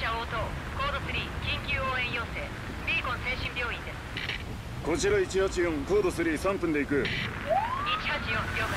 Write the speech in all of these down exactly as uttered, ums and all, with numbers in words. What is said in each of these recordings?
社応答。コードスリー緊急応援要請。ビーコン精神病院です。 こちらいちはちよん、コードスリー、さんぷんで行く。 いちはちよん了解。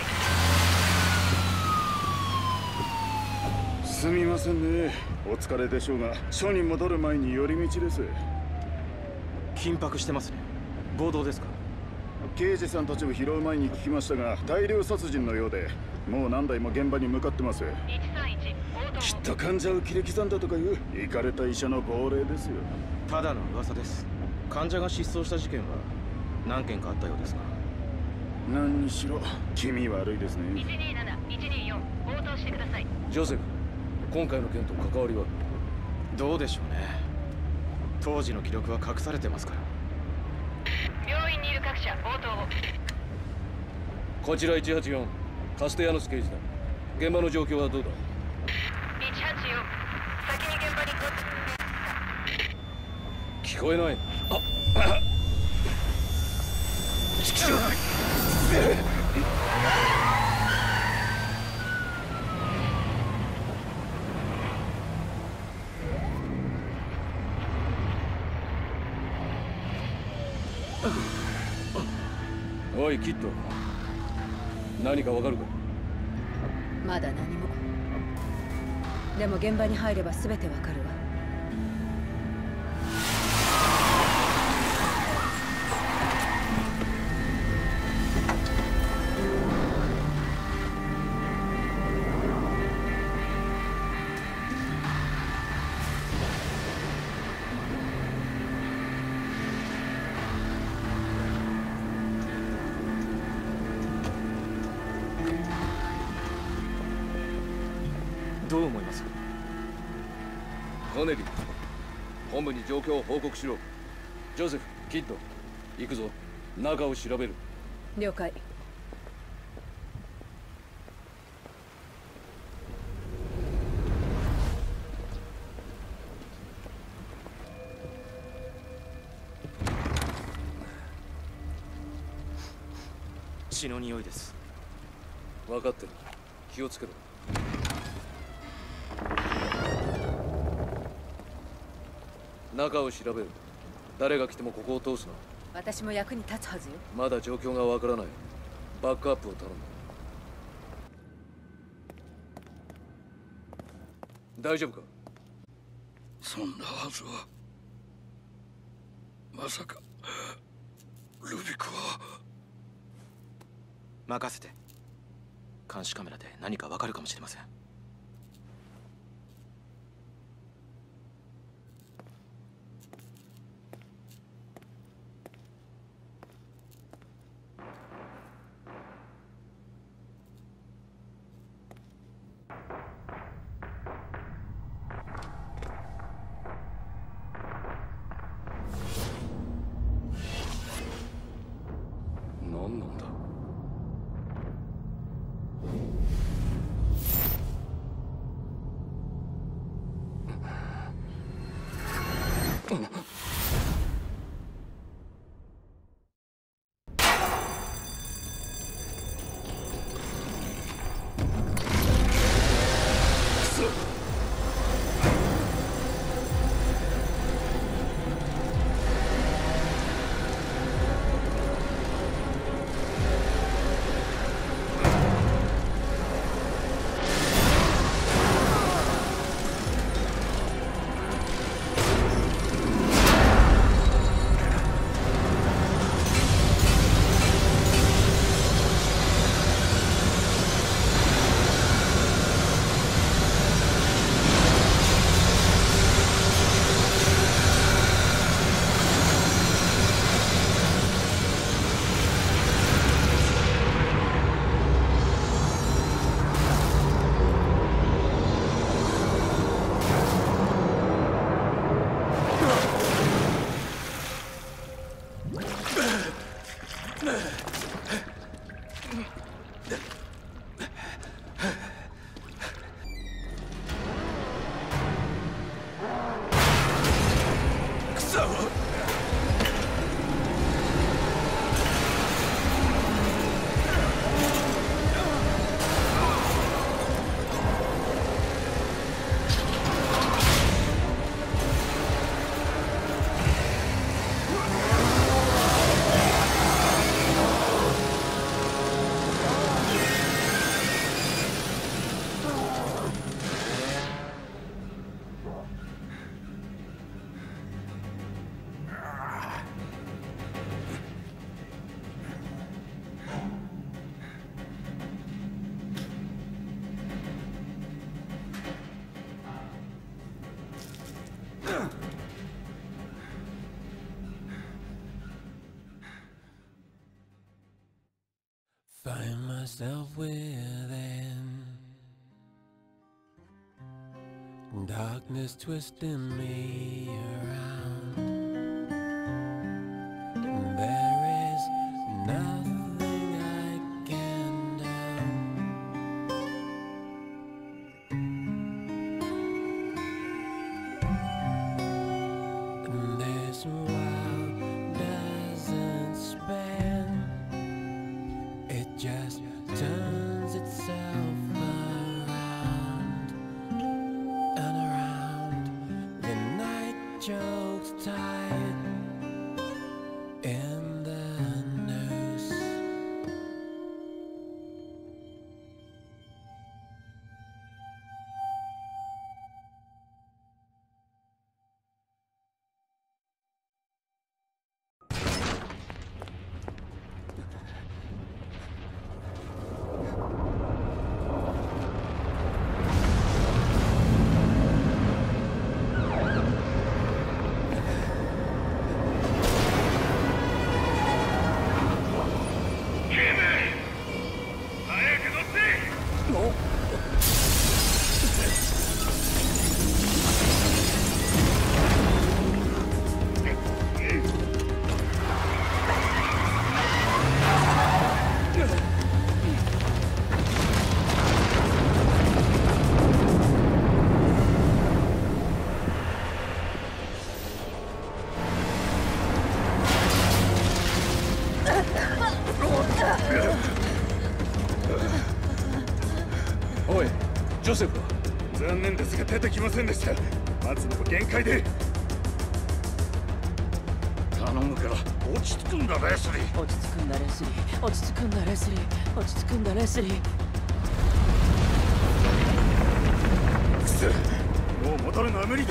すみませんね、お疲れでしょうが署に戻る前に寄り道です。 緊迫してますね。暴動ですか？ 刑事さんたちを拾う前に聞きましたが、大量殺人のようで、もう何台も現場に向かってます。 いちさんいち応答。 きっと患者を切り刻んだとかいうイカれた医者の亡霊ですよ。 ただの噂です。患者が失踪した事件は何件かあったようですが。 何にしろ気味悪いですね。 いちにーなな、いちにーよん応答してください。 ジョセフ、今回の件と関わりは？ どうでしょうね。当時の記録は隠されてますから。 病院にいる各社応答を。 こちらいちはちよん、カステヤノス刑事だ。現場の状況はどうだ？ いちはちよん先に現場に。 聞こえない。あっおいキッド、何かわかるか？ まだ何も。でも現場に入れば全てわかるわ。 どう思います？ コネリー、本部に状況を報告しろ。ジョセフ、キッド、行くぞ。中を調べる。 了解。 血の匂いです。 分かってる。気をつけろ。中を調べる。誰が来てもここを通すな。 私も役に立つはずよ。 まだ状況がわからない。バックアップを頼む。大丈夫か？ そんなはずは。まさかルビコは。 任せて。監視カメラで何かわかるかもしれません。 何なんだ？ myself within. Darkness twisting me around. There is nothing I can do. And this world doesn't spin. It just turns itself around and around. The night chokes tight in the noose. おい、ジョセフは？ 残念ですが出てきませんでした。待つのも限界で。 頼むから落ち着くんだレスリー。 落ち着くんだレスリー、落ち着くんだレスリー、落ち着くんだレスリー。 くそ、もう戻るのは無理だ。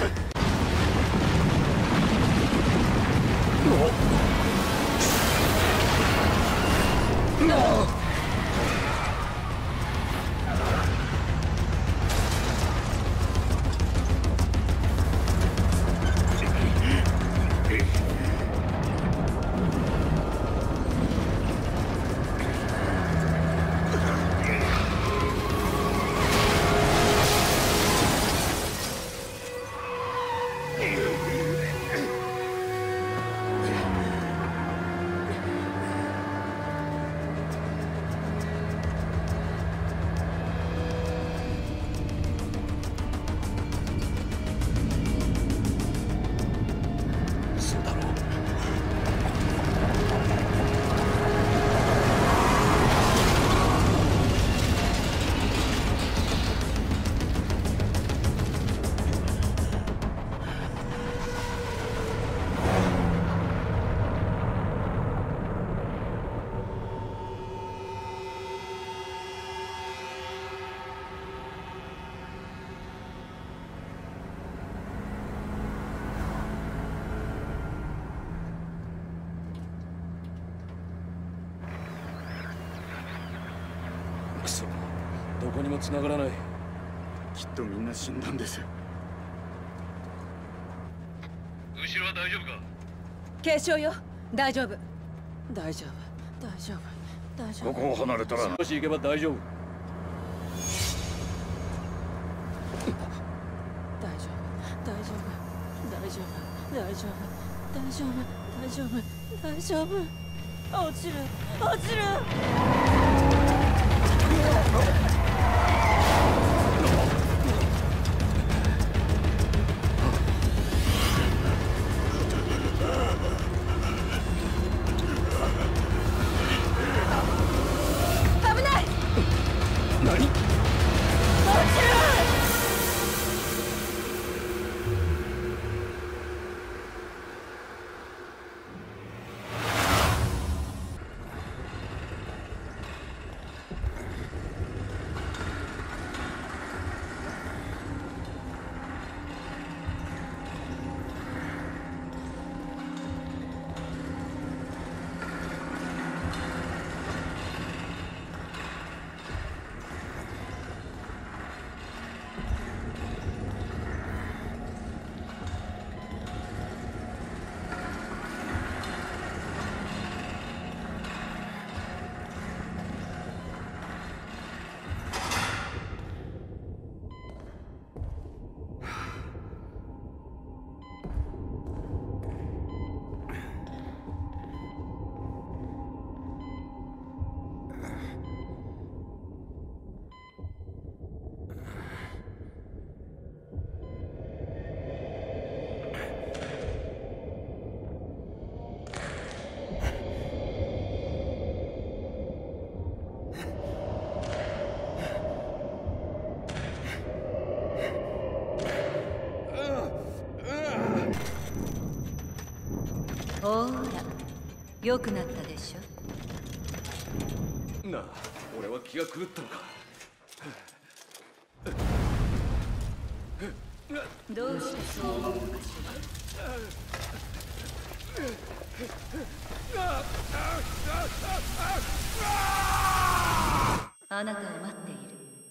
くそ、どこにも繋がらない。 きっとみんな死んだんです。 後ろは大丈夫か？ 軽傷よ。大丈夫。 大丈夫、大丈夫、大丈夫。 ここを離れたら少し行けば大丈夫。 大丈夫、大丈夫、大丈夫、大丈夫、大丈夫、大丈夫、大丈夫。落ちる、落ちる。 危ない。 何？ ほーら良くなったでしょ。 なあ、俺は気が狂ったのか。 どうしてそう思うのかしら。あなたを待っている。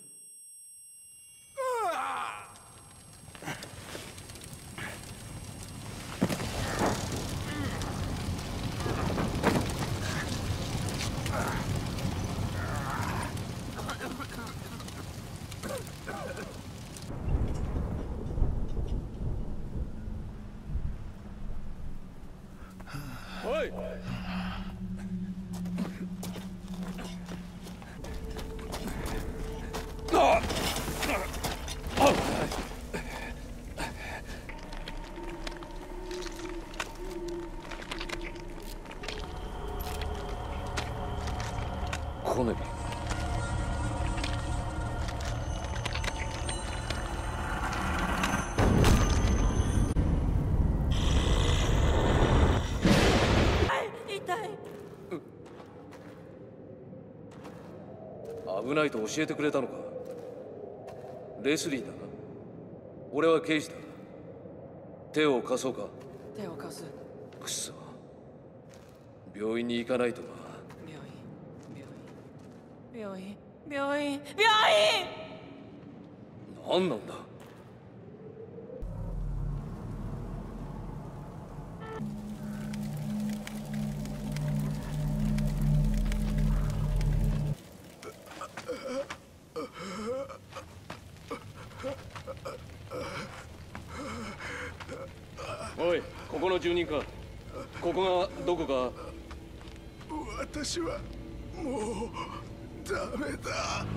おい、コネリ。危ないと教えてくれたのか。レスリーだな。俺は刑事だ。手を貸そうか。 手を貸す。 くそ、病院に行かないとな。 病院病院病院病院。 何なんだ。おい、ここの住人か。ここがどこか。 私はもうダメだ。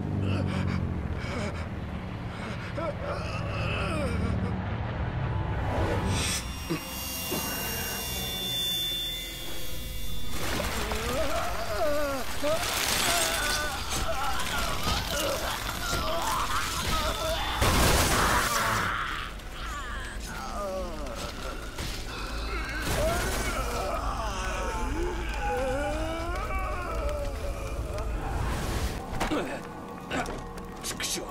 畜生。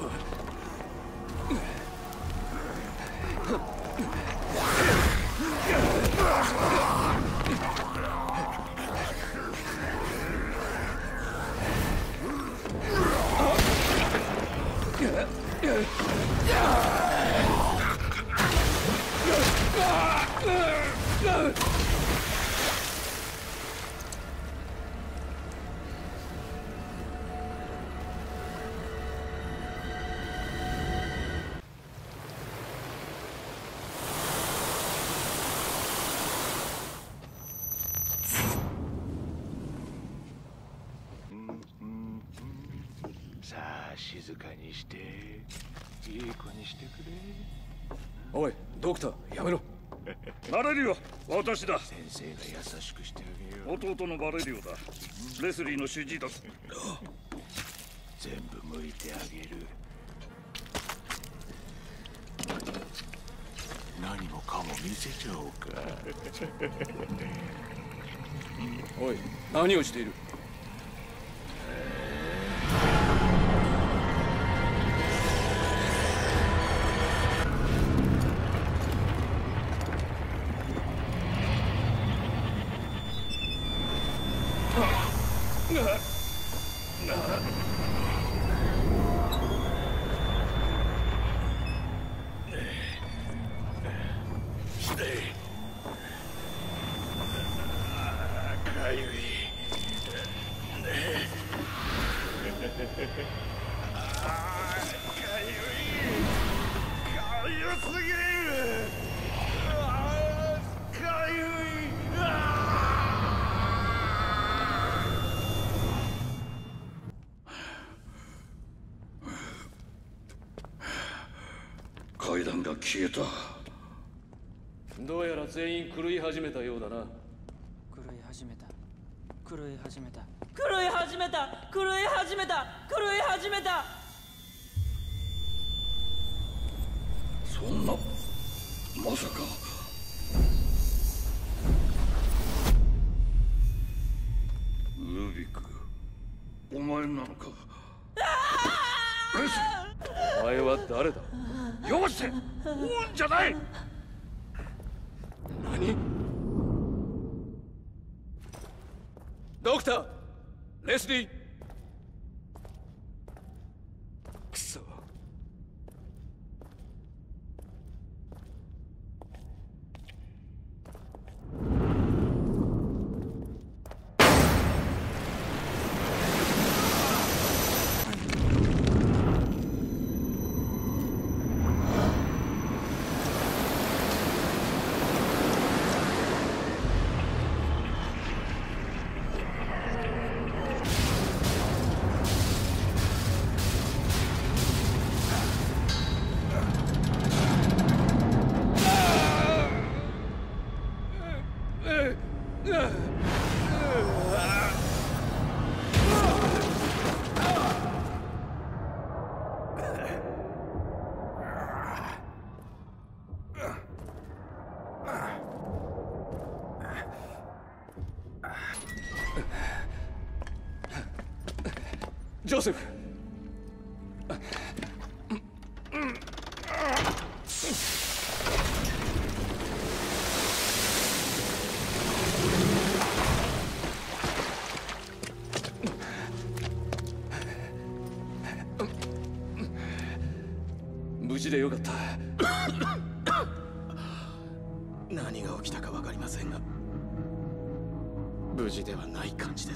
さあ静かにして、いい子にしてくれ。 おい、ドクター、やめろ。 バレリオ、私だ。 先生が優しくしてあげよう。 弟のバレリオだ。レスリーの主治医だ。 全部剥いてあげる。何もかも見せちゃおうか。 おい、何をしている。 かゆい。あー、かゆい。かゆすぎる。あー、かゆい。あ階段が消えた。 どうやら全員狂い始めたようだな。 狂い始めた狂い始めた狂い始めた狂い始めた狂い始めた。 そんな、まさか。 前なのか。 お前は誰だ。 よせ、追うんじゃない。 何。ドクターレスリー。くそ。ジョセフ。無事でよかった。 何が起きたか分かりませんが、無事ではない感じです。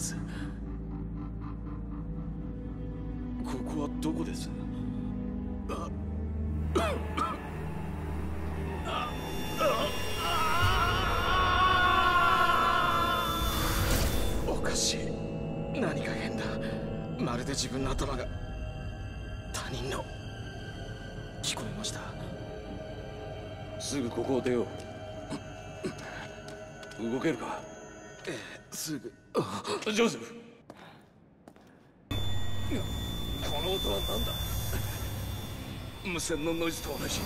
ここはどこです？おかしい。何か変だ。まるで自分の頭が他人の。聞こえました。 すぐここを出よう。動けるか？ ええ、すぐ。 ジョセフ。この音は何だ？無線のノイズと同じ。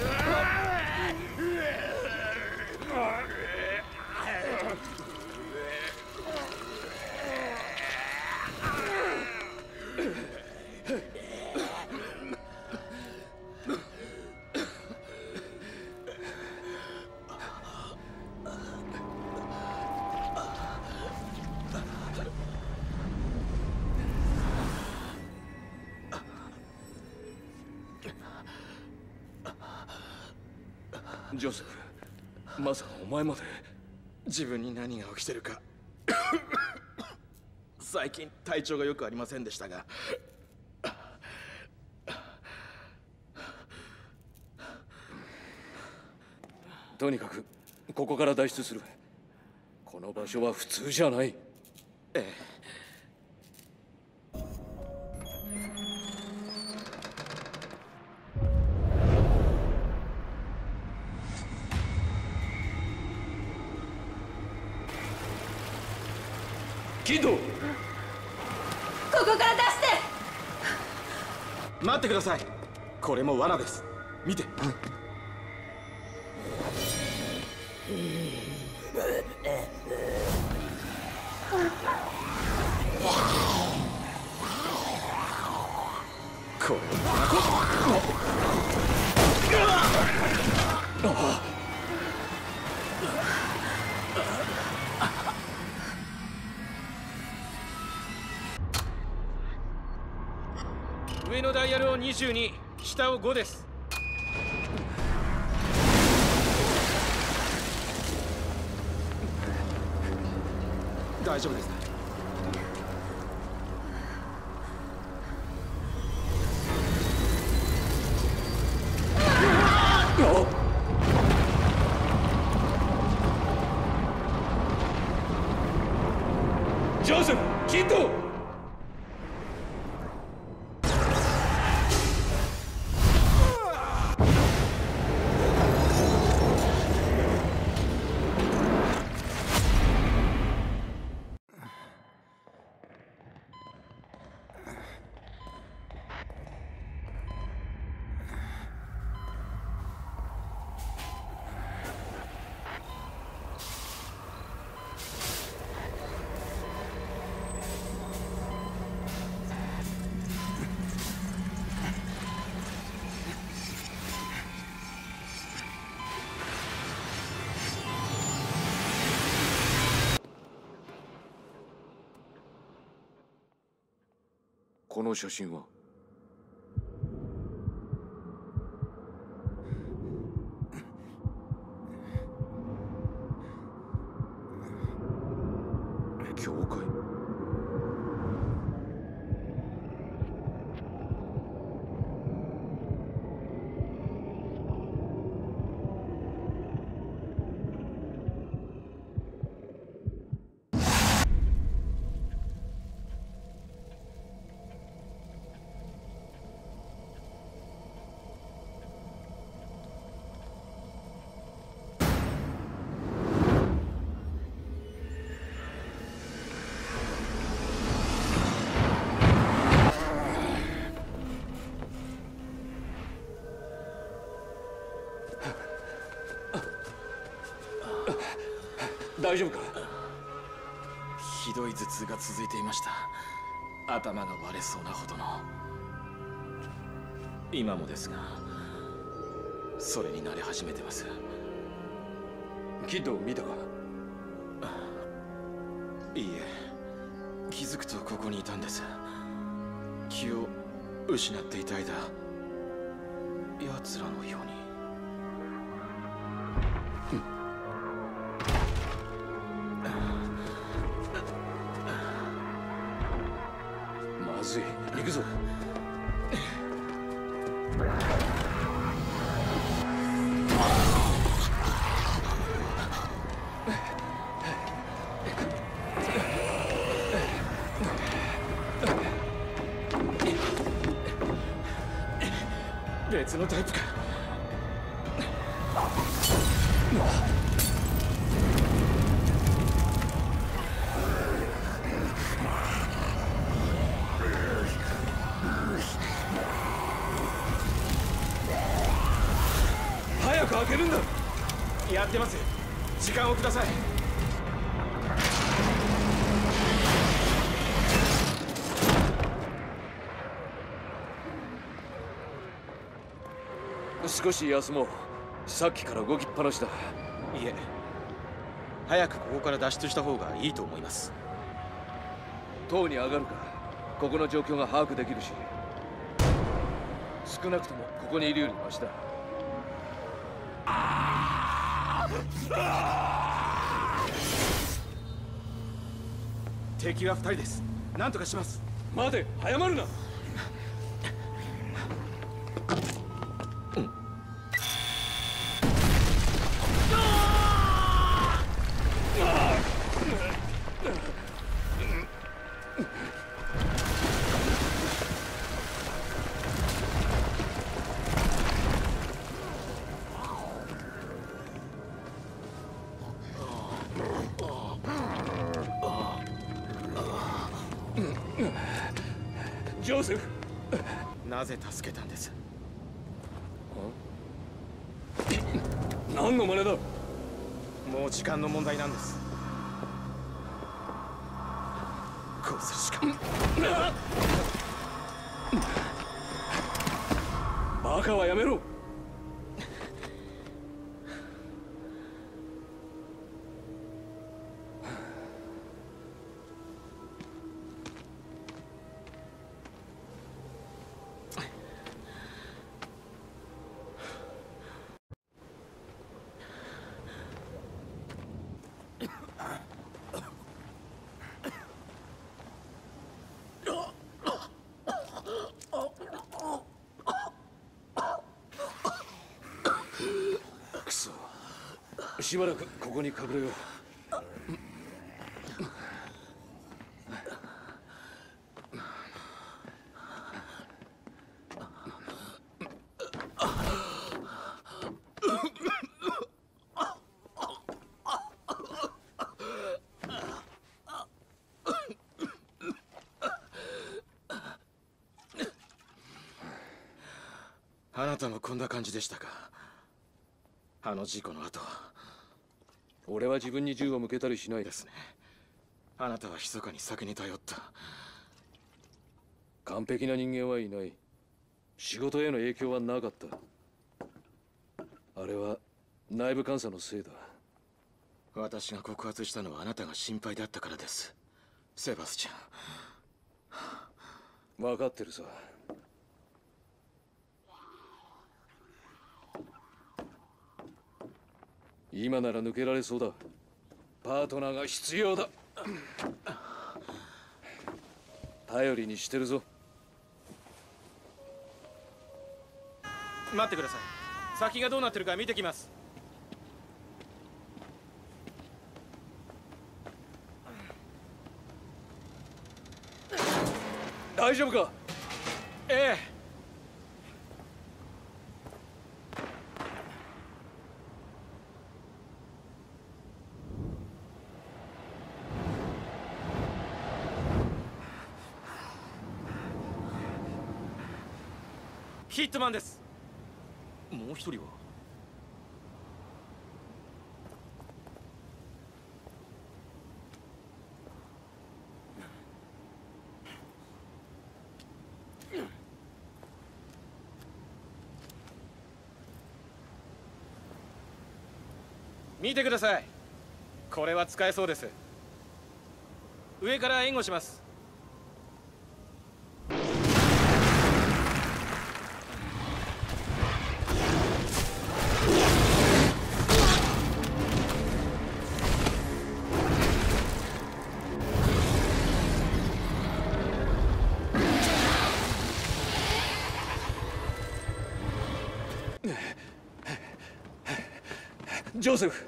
ジョセフ、まさかお前まで。 自分に何が起きてるか最近体調がよくありませんでしたが、 とにかくここから脱出する。この場所は普通じゃない。 ええ。 キッド、 ここから出して。 待ってください。これも罠です。見て。これ上のダイヤルをにじゅうに、下をごです。 大丈夫です。 ジョセフ、キッド。 この写真は。教会。大丈夫か？ ひどい頭痛が続いていました。頭が割れそうなほどの。今もですが、それに慣れ始めてます。 キッドを見たか？ いいえ、気づくとここにいたんです。気を失っていた間、奴らのように。 まずい、行くぞ。 別のタイプか。 早く開けるんだ。 やってます。時間をください。 少し休もう。さっきから動きっぱなしだ。 いえ、早くここから脱出した方がいいと思います。 塔に上がるか。ここの状況が把握できるし、少なくともここにいるよりマシだ。 敵は二人です。何とかします。 待て、早まるな。ジョセフ、 なぜ助けたんです？ 何の真似だ？ もう時間の問題なんです。こうするしか。 バカはやめろ。しばらくここに隠れよう。 あなたもこんな感じでしたか？あの事故の後。 俺は自分に銃を向けたりしないですね。あなたは密かに酒に頼った。 完璧な人間はいない。仕事への影響はなかった。あれは内部監査のせいだ。 私が告発したのはあなたが心配だったからです、セバスチャン。 分かってるさ。今なら抜けられそうだ。パートナーが必要だ。頼りにしてるぞ。 待ってください。先がどうなってるか見てきます。 大丈夫か？ ええ。ヒットマンです。 もう一人は？ 見てください。これは使えそうです。上から援護します。 ジョセフ。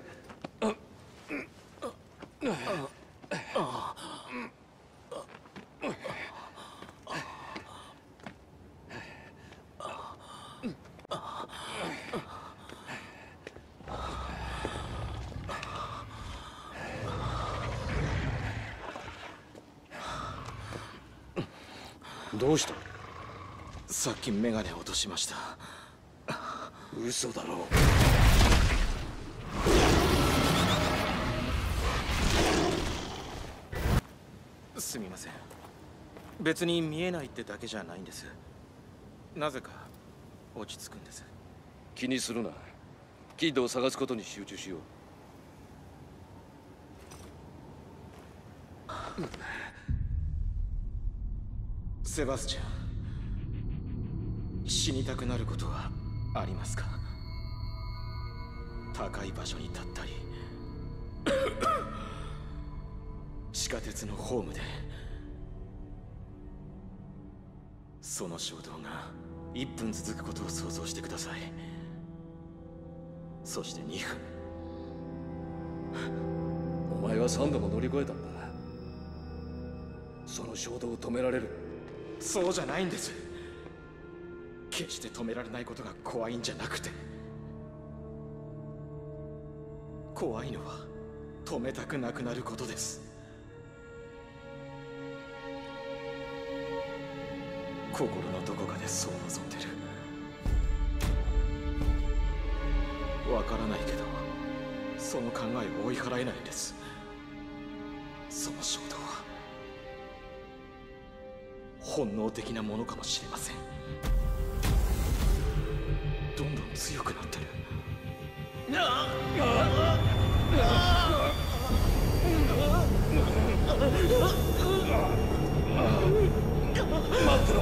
どうした？ さっきメガネを落としました。 嘘だろ。 すみません。別に見えないってだけじゃないんです。なぜか落ち着くんです。 気にするな。キッドを探すことに集中しよう。 セバスチャン、死にたくなることはありますか？高い場所に立ったり地下鉄のホームでその衝動がいっぷん続くことを想像してください。そしてにふん。 お前はさんども乗り越えたんだ。その衝動を止められる？ そうじゃないんです。決して止められないことが怖いんじゃなくて、怖いのは止めたくなくなることです。心のどこかでそう望んでる。わからないけど、その考えを追い払えないんです。その衝動は本能的なものかもしれません。どんどん強くなってる。 待ってろ。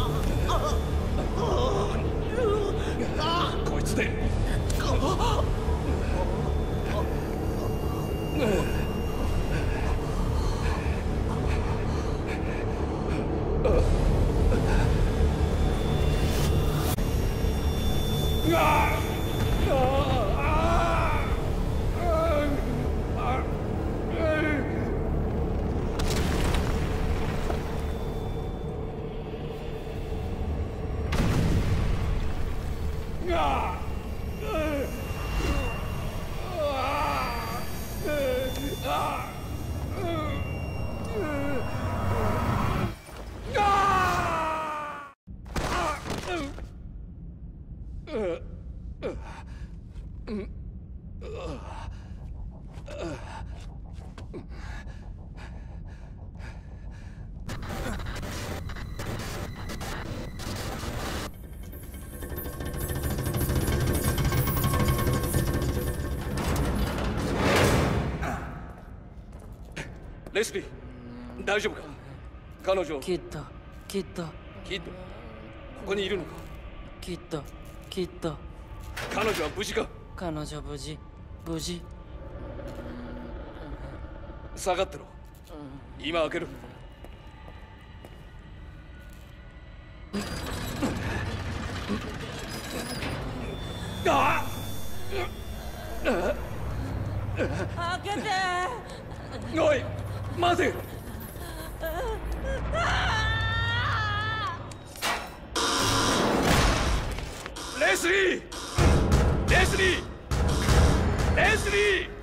こいつでレスリー、大丈夫か？彼女。 キッド、 キッドキッド、ここにいるのか？ キッドキッド、 彼女は無事か？ 彼女無事無事。 下がってろ。今開ける。あ開けて。 おい待て。レスリーレスリーレスリー。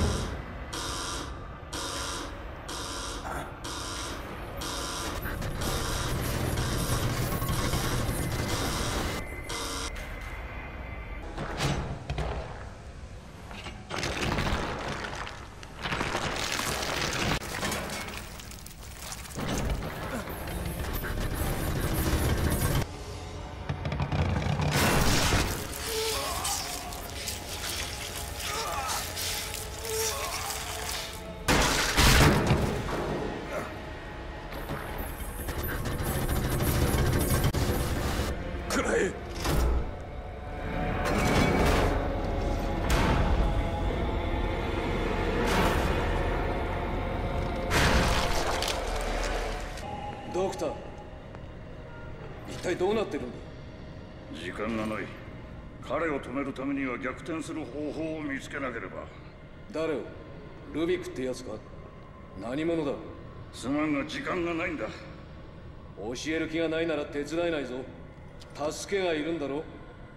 ドクター、一体どうなってるんだ？ 時間がない。彼を止めるためには逆転する方法を見つけなければ。 誰を？ルビックってやつか？何者だ？ すまんが時間がないんだ。 教える気がないなら手伝えないぞ。助けがいるんだろ？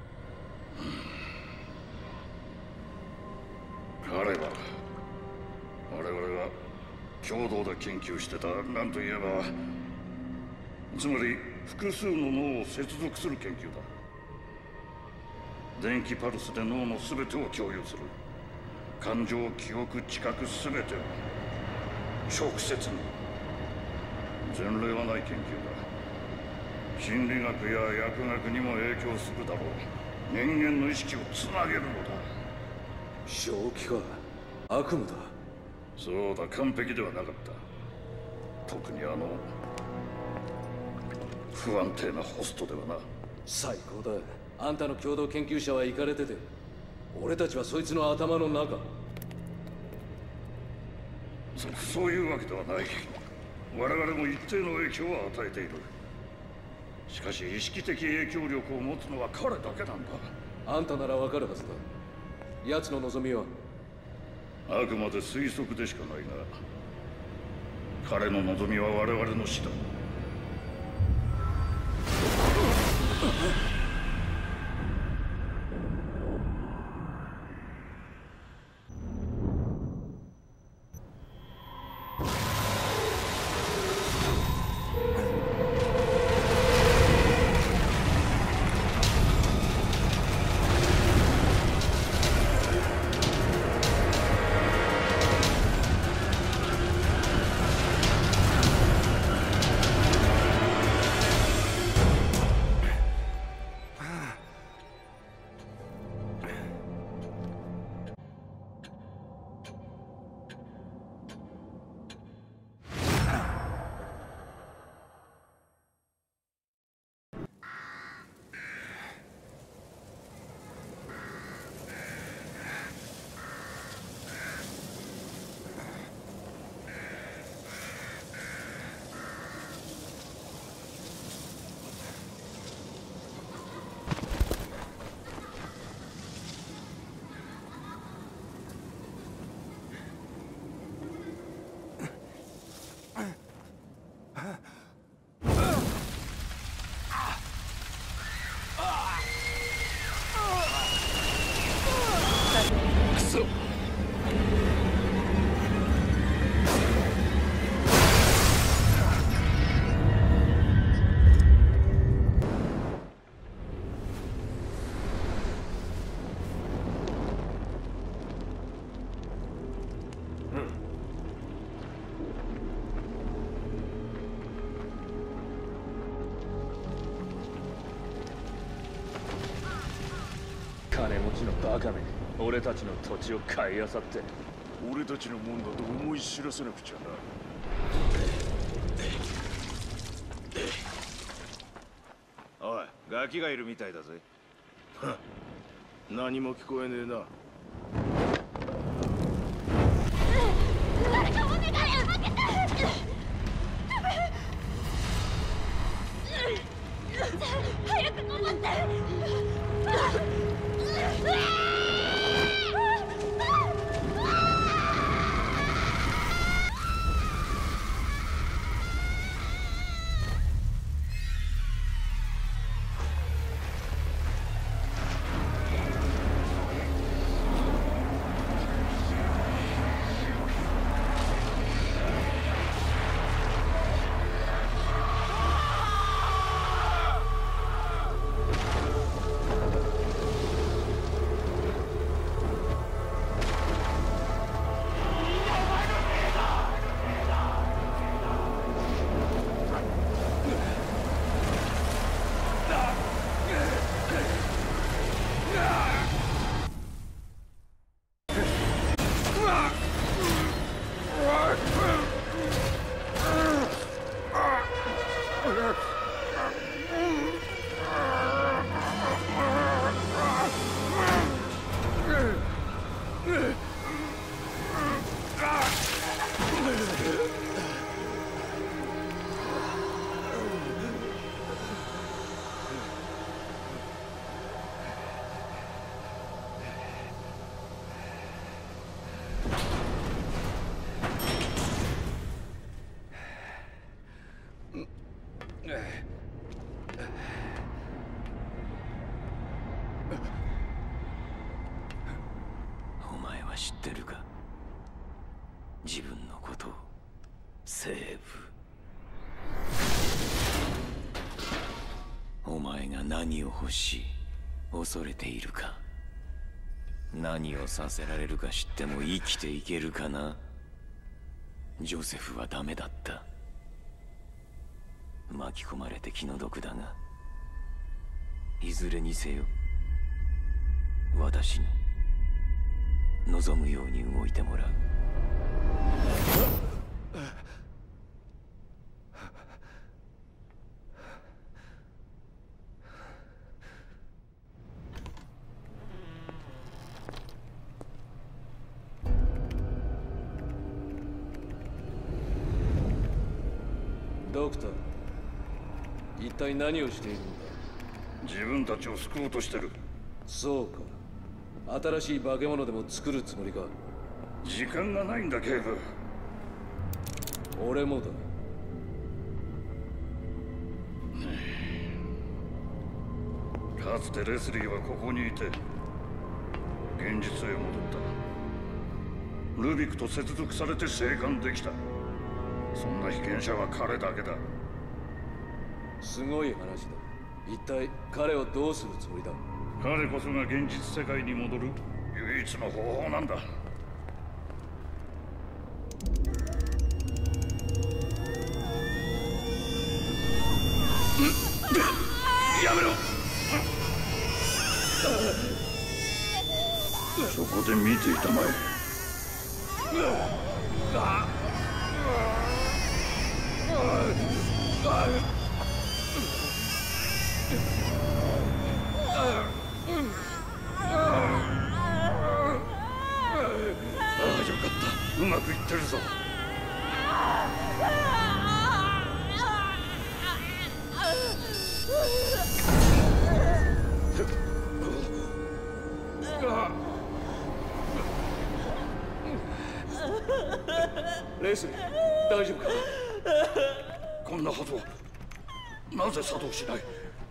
彼は我々は共同で研究してた、何と言えばつまり複数の脳を接続する研究だ。電気パルスで脳の全てを共有する。感情、記憶、知覚全てを直接に。前例はない研究だ。心理学や薬学にも影響するだろう。人間の意識をつなげるのだ。 正気か？悪夢だ。 そうだ、完璧ではなかった。特にあの不安定なホストではな。 最高だ。あんたの共同研究者はイカれてて、俺たちはそいつの頭の中。 そそういうわけではない。我々も一定の影響を与えている。しかし意識的影響力を持つのは彼だけなんだ。 あんたならわかるはずだ。奴の望みは？ あくまで推測でしかないが、彼の望みは我々の死だ。 金持ちのバカめ、俺たちの土地を買い漁って。 俺たちのもんだと思い知らせなくちゃな。 ガキがいるみたいだぜ。何も聞こえねえな。 誰かお願い、開けて。早く登って。 お前は知ってるか？自分のことを、セーブ。お前が何を欲しい、恐れているか？何をさせられるか知っても生きていけるかな？ジョセフはダメだった。巻き込まれて気の毒だが、いずれにせよ私の望むように動いてもらう。 ドクター、一体何をしているんだ？ 自分たちを救おうとしてる。 そうか。新しい化け物でも作るつもりか？ 時間がないんだ、警部。 俺もだ。 かつてレスリーはここにいて現実へ戻った。ルビックと接続されて生還できた。そんな被験者は彼だけだ。 すごい話だ。一体彼をどうするつもりだ？ 彼こそが現実世界に戻る唯一の方法なんだ。やめろ。そこで見ていたまえ。うまくいってるぞ。 レスリー、大丈夫か？ こんなはずはなぜ作動しない？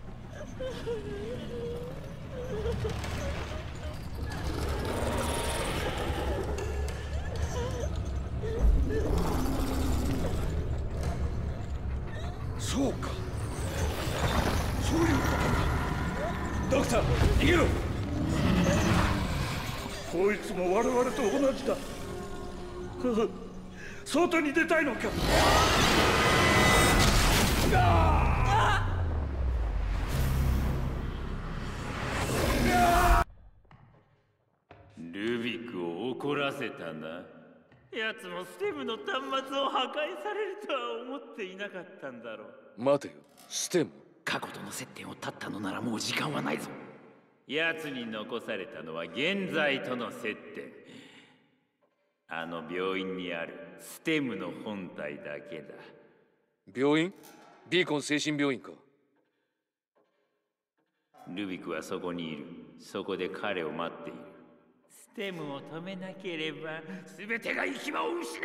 そうか、そういうことか。 ドクター、逃げろ。 こいつも我々と同じだ。外に出たいのか？ ルビックを怒らせたな。奴もステムの端末を破壊されるとは思っていなかったんだろう。 待てよ、ステム。 必過去との接点を断ったのならもう時間はないぞ。奴に残されたのは現在との接点。あの病院にあるステムの本体だけだ。 病院？ビーコン精神病院か。 ルビクはそこにいる。そこで彼を待っている。ステムを止めなければ全てが行き場を失う。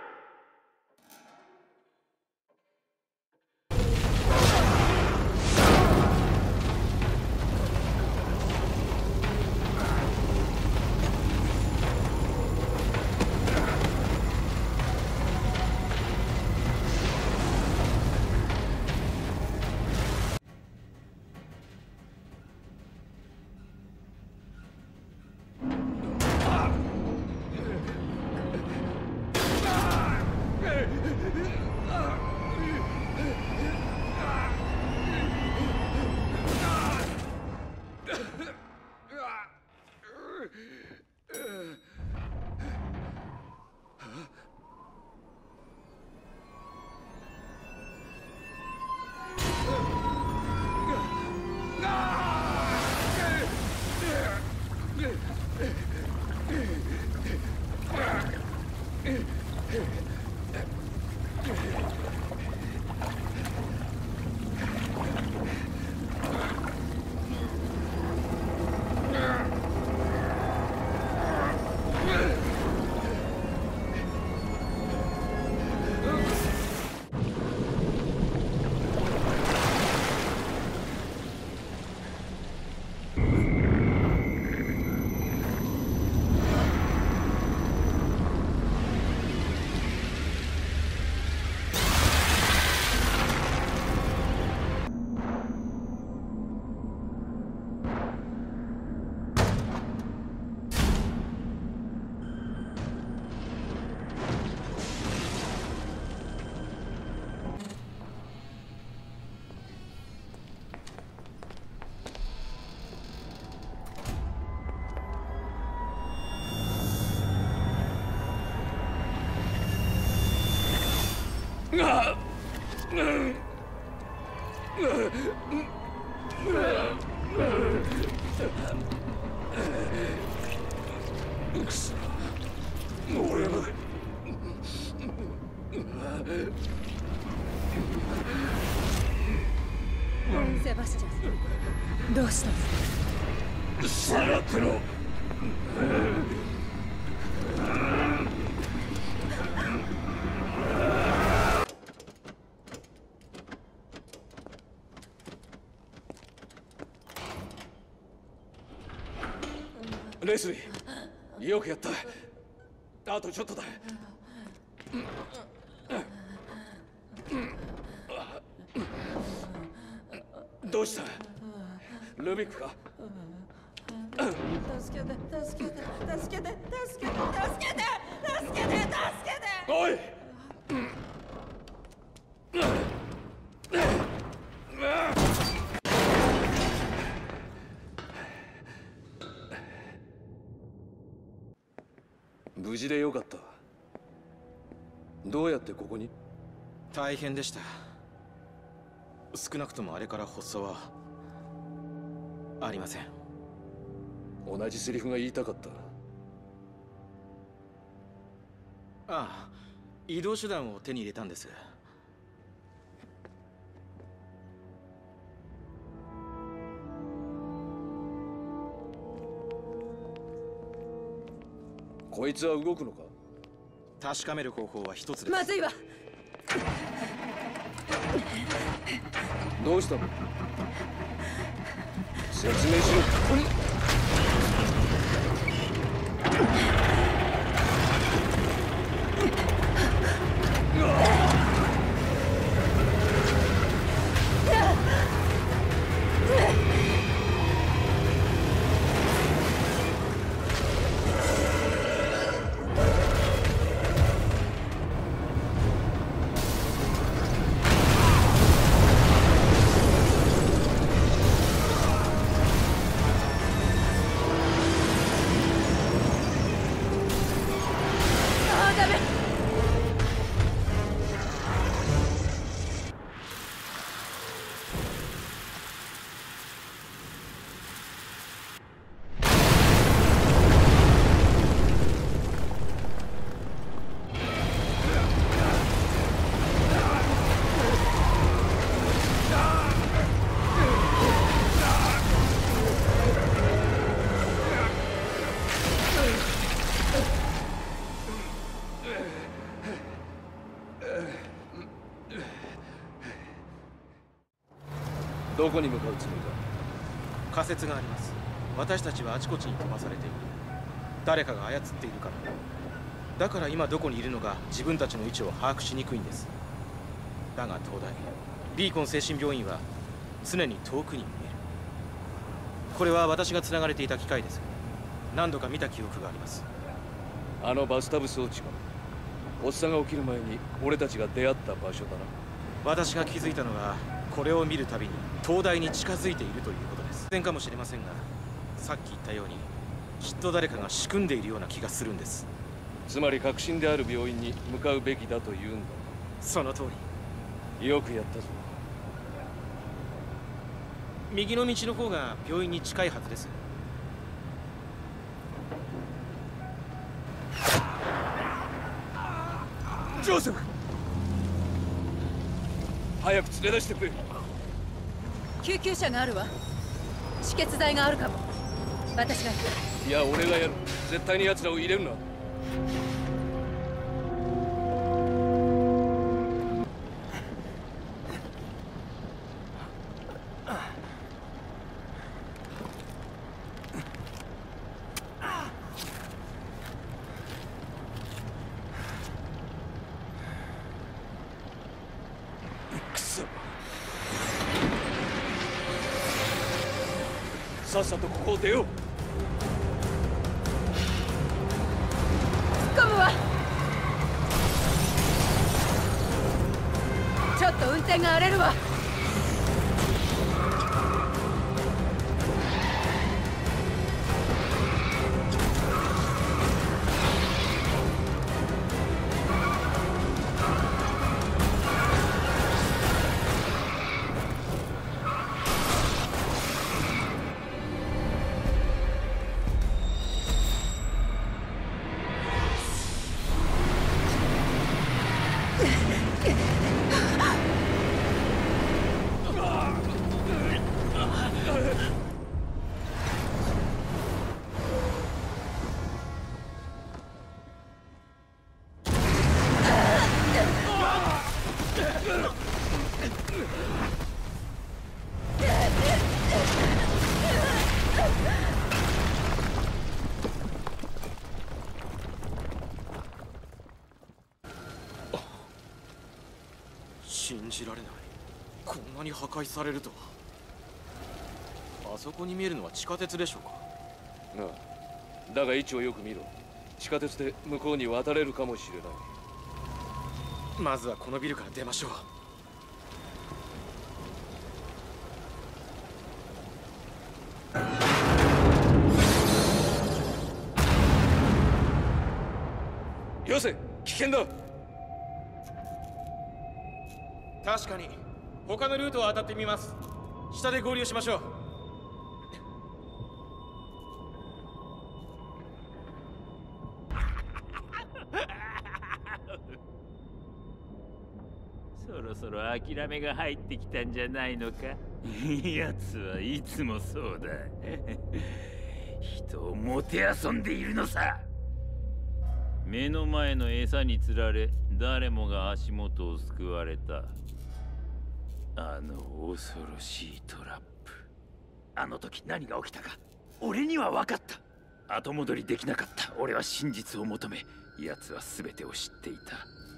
くそ、俺はセバスチャン、どうしたんですか？ 下がってろ。レスリー、よくやった。あとちょっとだ。どうした？ルビックか？ 助けて、助けて、助けて、助けて、助けて、助けて、助けて、助けて。 おい！無事でよかった。どうやってここに？ 大変でした。少なくともあれから発作はありません。 同じセリフが言いたかった。 ああ、移動手段を手に入れたんです。 こいつは動くのか？ 確かめる方法は一つです。 まずいわ。 どうしたの？説明しろ。 どこに向かうつもりだ？ 仮説があります。私たちはあちこちに飛ばされている。誰かが操っているから。だから今どこにいるのか自分たちの位置を把握しにくいんです。だが東大ビーコン精神病院は常に遠くに見える。これは私が繋がれていた機械です。何度か見た記憶があります。 あのバスタブ装置か。発作が起きる前に俺たちが出会った場所だな。 私が気づいたのはこれを見るたびに東大に近づいているということです。当然かもしれませんが、さっき言ったようにきっと誰かが仕組んでいるような気がするんです。 つまり確信である病院に向かうべきだというんだ。 その通り。 よくやったぞ。 右の道の方が病院に近いはずです。 ジョセフ、早く連れ出してくれ。 救急車があるわ。止血剤があるかも。私が行く。 いや、俺がやる。絶対に奴らを入れるな。さっさとここを出よう。 突っ込むわ。ちょっと運転が荒れるわ。 信じられない。こんなに破壊されるとは。あそこに見えるのは地下鉄でしょうか。 ああ、だが位置をよく見ろ。地下鉄で向こうに渡れるかもしれない。 まずはこのビルから出ましょう。よせ、危険だ。 確かに他のルートを当たってみます。下で合流しましょう。 そろそろ諦めが入ってきたんじゃないのか。奴はいつもそうだ。人をもてあそんでいるのさ。目の前の餌につられ誰もが足元をすくわれた。あの恐ろしいトラップ。あの時何が起きたか俺には分かった。後戻りできなかった。俺は真実を求め、奴は全てを知っていた。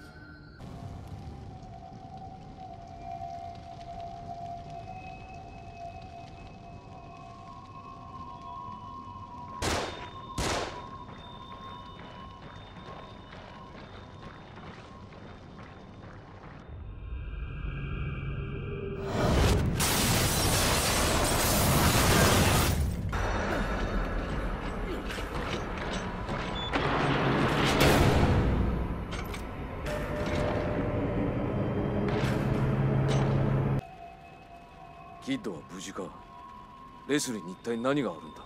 キッドは無事か。レスリーに一体何があるんだ。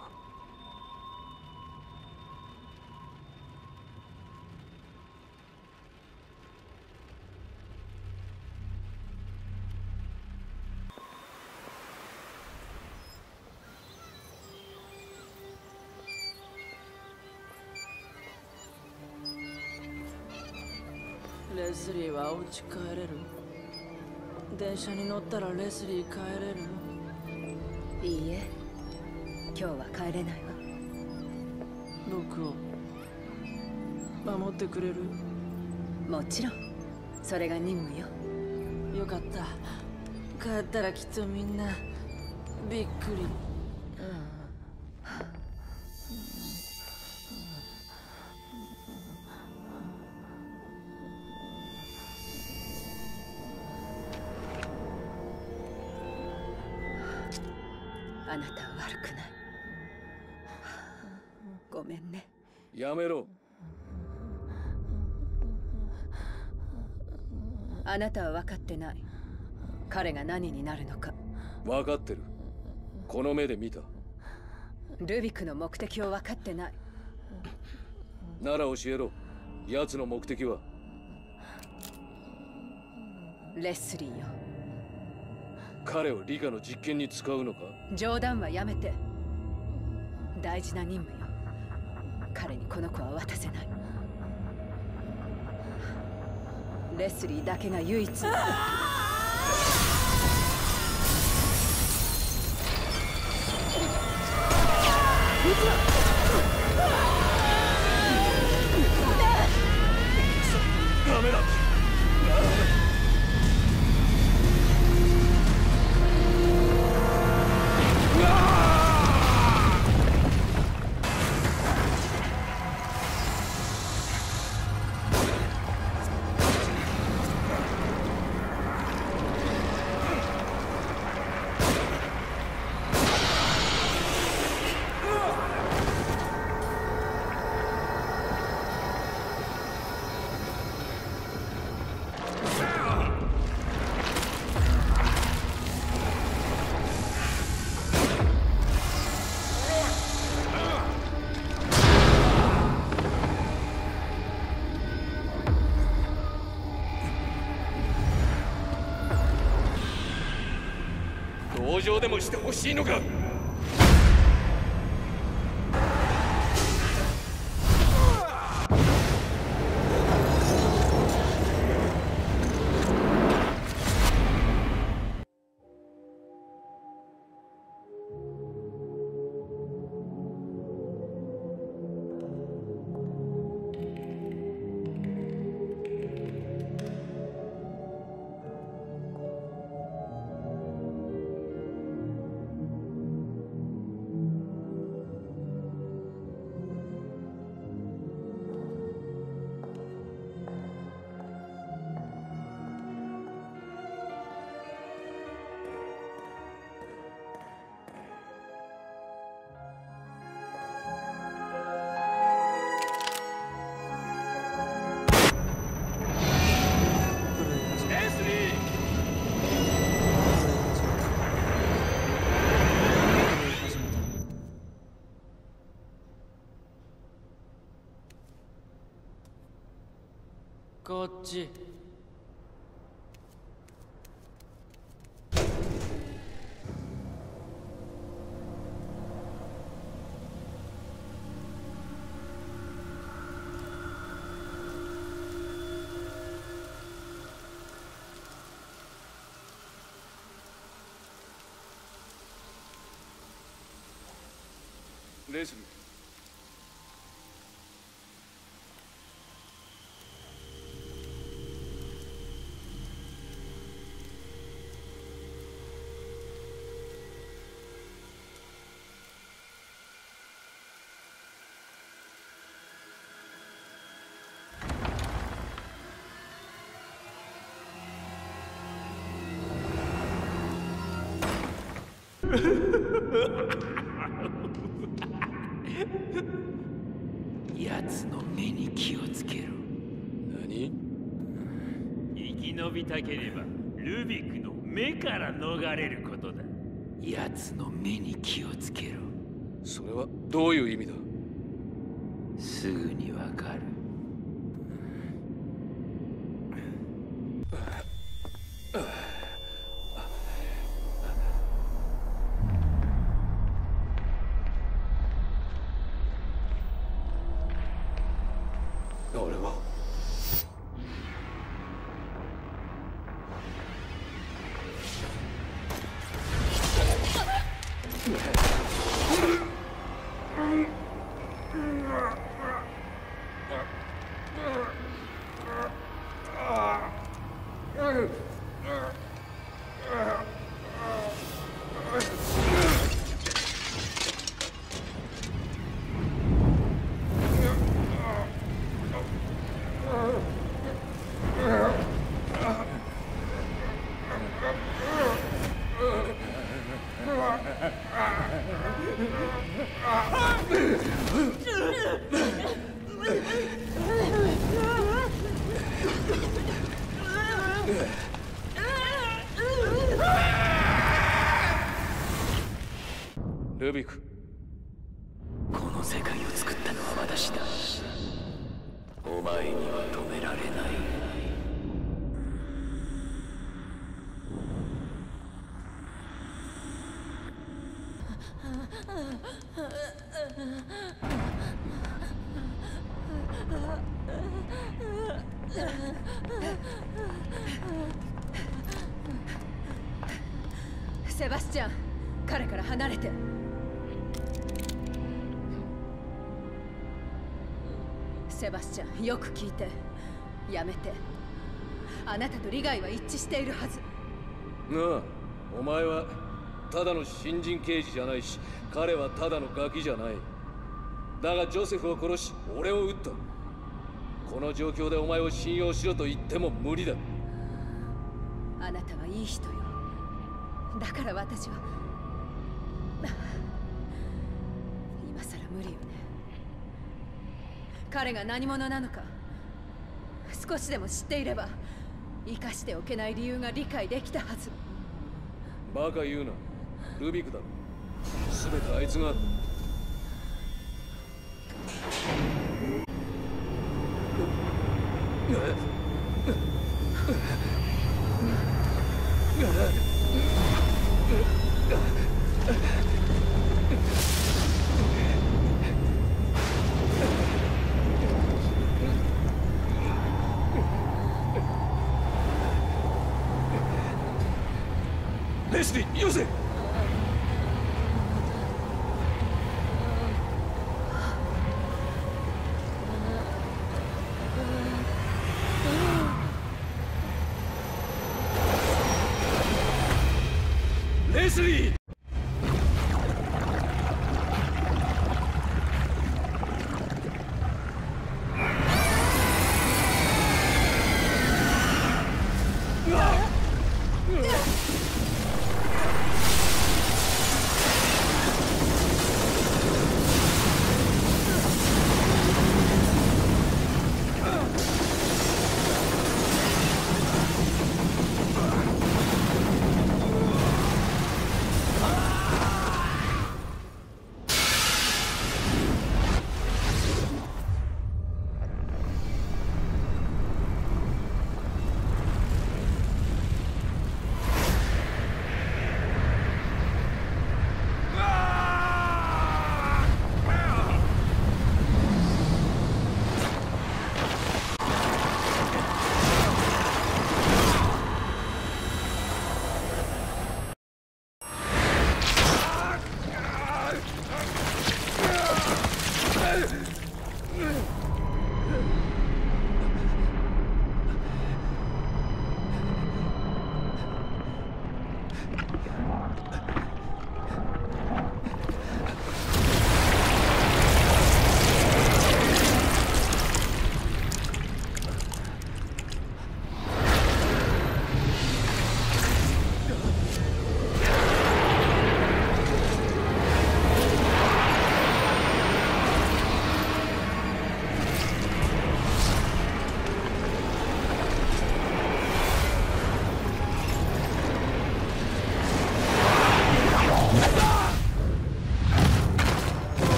レスリーはお家帰れる？電車に乗ったらレスリー帰れる？ いいえ、今日は帰れないわ。 僕を守ってくれる？ もちろん、それが任務よ。 よかった。帰ったらきっとみんなびっくり。うんあなたは悪くない。ごめんね。 やめろ。 あなたは分かってない。彼が何になるのか。 分かってる。この目で見た。 ルビックの目的を分かってない。 なら教えろ。奴の目的は。 レスリーよ。 彼を理科の実験に使うのか？ 冗談はやめて。大事な任務よ。彼にこの子は渡せない。レスリーだけが唯一の。 ダメだ。同情でもしてほしいのか？ こっち。 レスリー。 奴の目に気をつけろ。 何？ 生き延びたければルビックの目から逃れることだ。奴の目に気をつけろ。 それはどういう意味だ？ すぐにわかる。 俺はルビク、 この世界を作ったのは私だ。お前には止められない。 セバスチャン、彼から離れて。セバスチャン、よく聞いて。やめて。あなたと利害は一致しているはず。 なあ、お前はただの新人刑事じゃないし、彼はただのガキじゃない。だがジョセフを殺し俺を撃った。この状況でお前を信用しろと言っても無理だ。 あなたはいい人よ。だから私は今さら無理よね。彼が何者なのか少しでも知っていれば生かしておけない理由が理解できたはず。 バカ言うな。ルビクだろ。全てあいつが。レスリー、よせ。レスリー。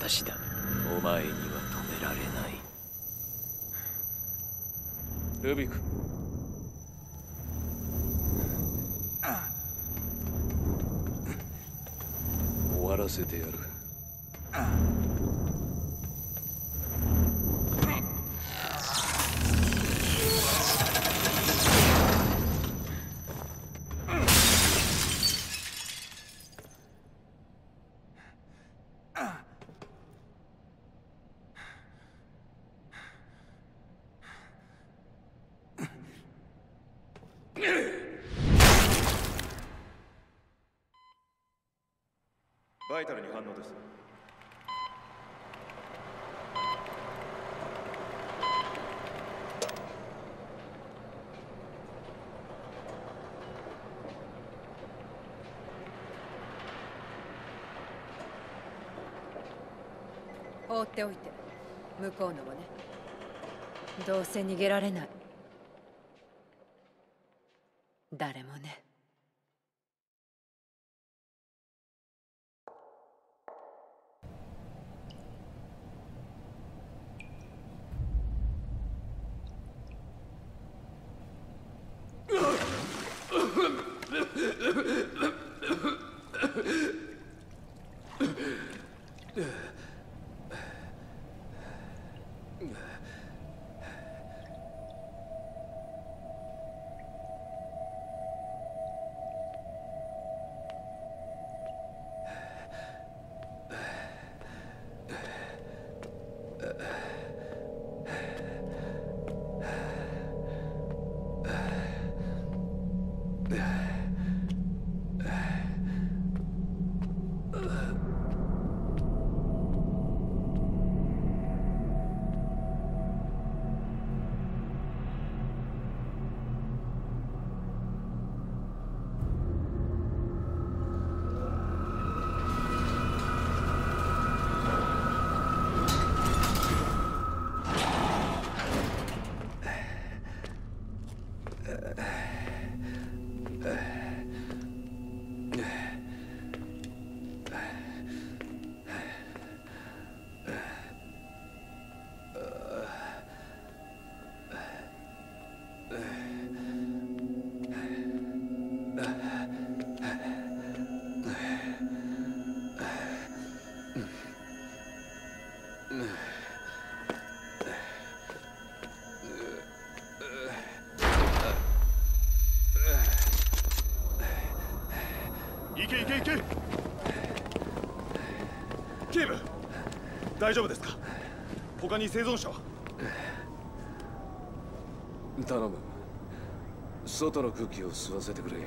話だ。お前には止められない。 ルビック、終わらせてやる。 バイタルに反応です。 放っておいて、向こうのもね。どうせ逃げられない。誰もね。 行け行け行け。警部、大丈夫ですか？他に生存者は？ 頼む。外の空気を吸わせてくれ。